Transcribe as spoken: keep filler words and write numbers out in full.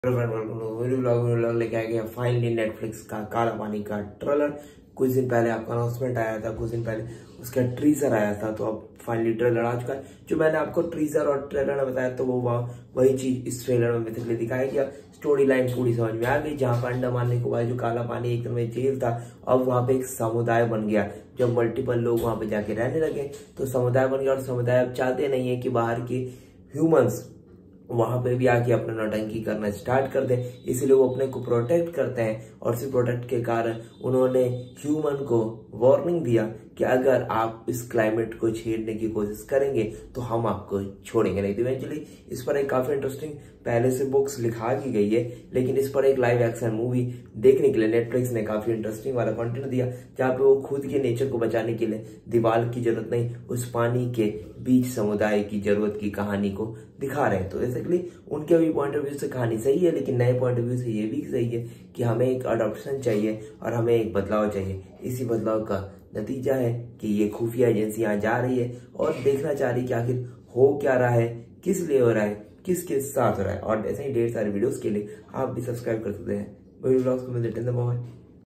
Vlog लेके आ गया finally Netflix का काला पानी का ट्रेलर। कुछ दिन पहले आपका अनाउंसमेंट आया था, कुछ दिन पहले उसका ट्रीजर आया था, तो अब फाइनली ट्रेलर आ चुका है। जो मैंने आपको ट्रीजर और ट्रेलर में बताया तो वो वही चीज इस ट्रेलर में बेसिकली दिखाया गया। स्टोरी लाइन पूरी समझ में आ गई। जहाँ पर अंडमान निकोबार जो काला पानी एक तरह में जेल था, अब वहाँ पे एक समुदाय बन गया। जब मल्टीपल लोग वहाँ पे जाके रहने लगे तो समुदाय बन गया, और समुदाय अब चाहते नहीं है कि बाहर के ह्यूमंस वहां पे भी आके अपना नौटंकी करना स्टार्ट कर दे, इसलिए वो अपने को प्रोटेक्ट करते हैं। और इसी प्रोटेक्ट के कारण उन्होंने ह्यूमन को वार्निंग दिया कि अगर आप इस क्लाइमेट को छेड़ने की कोशिश करेंगे तो हम आपको छोड़ेंगे नहीं। तो इवेंचुअली इस पर एक काफी इंटरेस्टिंग पहले से बुक्स लिखा की गई है, लेकिन इस पर एक लाइव एक्शन मूवी देखने के लिए नेटफ्लिक्स ने काफी इंटरेस्टिंग वाला कंटेंट दिया, जहाँ पे वो खुद के नेचर को बचाने के लिए दीवार की जरूरत नहीं, उस पानी के बीच समुदाय की जरूरत की कहानी को दिखा रहे हैं। तो बेसिकली उनके भी पॉइंट ऑफ व्यू से कहानी सही है, लेकिन नए पॉइंट ऑफ व्यू से ये भी सही है कि हमें एक अडॉप्शन चाहिए और हमें एक बदलाव चाहिए। इसी बदलाव का नतीजा है कि ये खुफिया एजेंसी यहाँ जा रही है और देखना चाह रही है कि आखिर हो क्या रहा है, किस लिए हो रहा है, किसके साथ हो रहा है। और ऐसे ही ढेर सारे वीडियोस के लिए आप भी सब्सक्राइब कर सकते हैं व्लॉग्स को। मैं